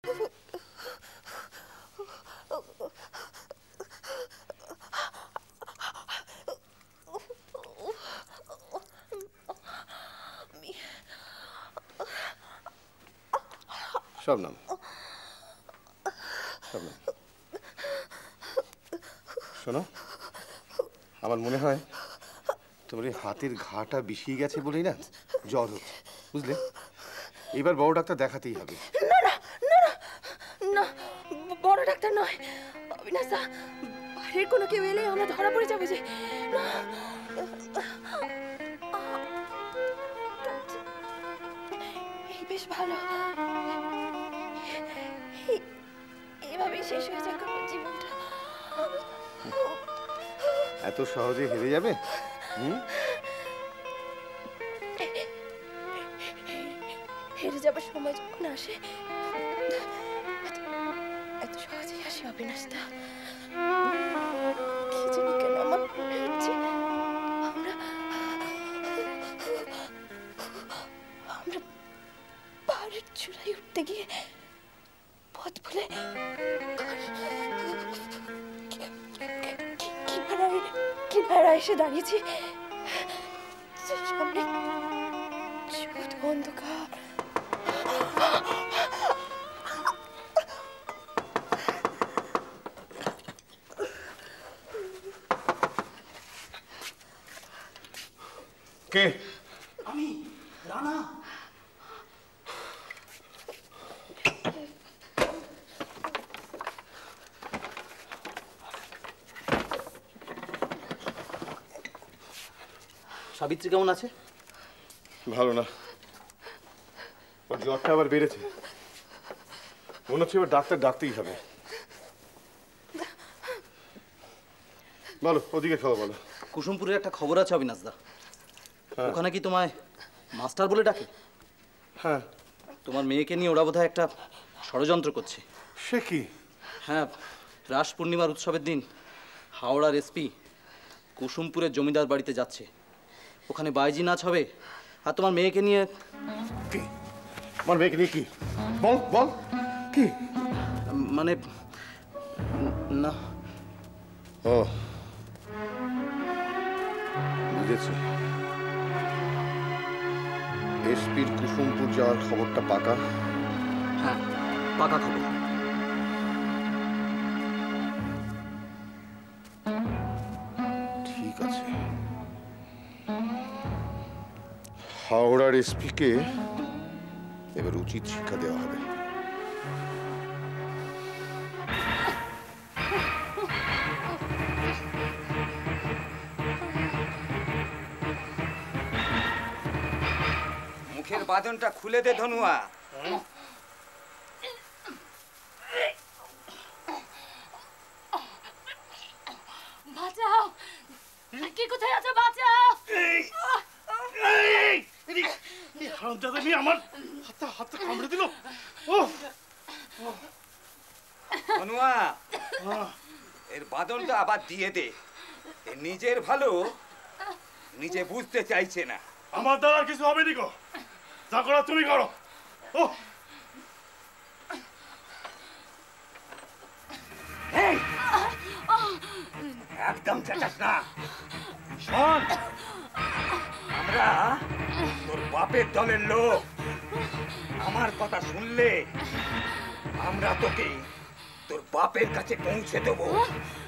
শবনম, শবনম, শোনো, আমার মনে হয় তোমার এই হাতের ঘাটা বিষিয়ে গেছে বলেই না জ্বর হচ্ছে, বুঝলে? এবার বড় ডাক্তার দেখাতেই হবে। না না না না, বড় ডাক্তার নয় অবিনাশ দা, বাইরের কোনো কেউ এলে আমরা ধরা পড়ে যাবো যে। এই বেশ ভালো, এভাবেই শেষ হয়ে যাক আমার জীবনটা। এত সহজে হেরে যাবে? হেরে যাবার সময় যখন আসে এত সহজেই আসে অবিনাশ দা। কি জানি কেন আমার মনে হচ্ছে আমরা পাহাড়ের চূড়ায় উঠতে গিয়ে পথ ভুলে কিনারা এসে দাঁড়িয়েছি, সামনে শুধু অন্ধকার। কে? আমি, রানা। সাবিত্রী কেমন আছে? ভালো না, ওর জ্বরটা আবার বেড়েছে। মনে হচ্ছে এবার ডাক্তার ডাকতেই হবে। বলো, ওদিকে খাও বলো। কুসুমপুরের একটা খবর আছে অবিনাশ দা, ওখানে কি তোমায় মাস্টার বলে ডাকে? হ্যাঁ। তোমার মেয়েকে নিয়ে ওরা বোধহয় একটা ষড়যন্ত্র করছে। সে কি? হ্যাঁ, রাস পূর্ণিমার উৎসবের দিন হাওড়ার এসপি কুসুমপুরের জমিদার বাড়িতে যাচ্ছে, ওখানে বাইজি নাচ হবে, আর তোমার মেয়েকে নিয়ে। কি? আমার মেয়েকে নিয়ে কি? বল বল, কি? মানে না। ও বুঝেছি, এসপির কুসুমপুর যাওয়ার খবরটা পাকা? হ্যাঁ, পাকা খবর। ঠিক আছে, হাওড়ার এসপিকে এবার উচিত শিক্ষা দেওয়া হবে। মুখের বাঁধনটা খুলে দে ধনুয়া। বাঁচাও, কে কোথায় আছো? বাঁচাও। আমার হাতটা কামড়ে দিল। ধনুয়া, এর বাঁধনটা আবার দিয়ে দে। নিজের ভালো নিজে বুঝতে চাইছে না। আমার দ্বারা কিছু হবে নি গো, যা করো তুমি করো। একদম চেঁচাস না। শোন, আমরা তোর বাপের দলের লোক, আমার কথা শুনলে আমরা তোকে তোর বাপের কাছে পৌঁছে দেবো।